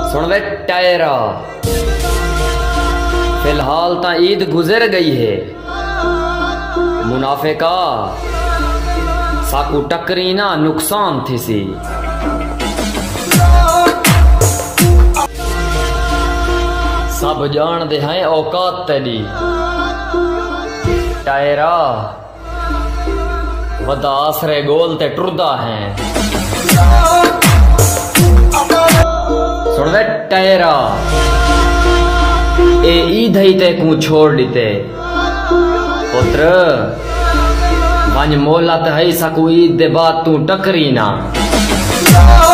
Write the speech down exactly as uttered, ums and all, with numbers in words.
सुन वे टायरा, फिलहाल ता ईद गुजर गई है। मुनाफिका साकू टकरी ना नुकसान थी सी। सब जान दे हैं औकात तेरी टायरा, वदा आसरे गोल ते टुरदा है। सुन वे टायरा, ए ईद ही ते कू छोड़ दीते पुत्र, वंज मोहलत है सकू ईद दे बाद तू टकरी ना।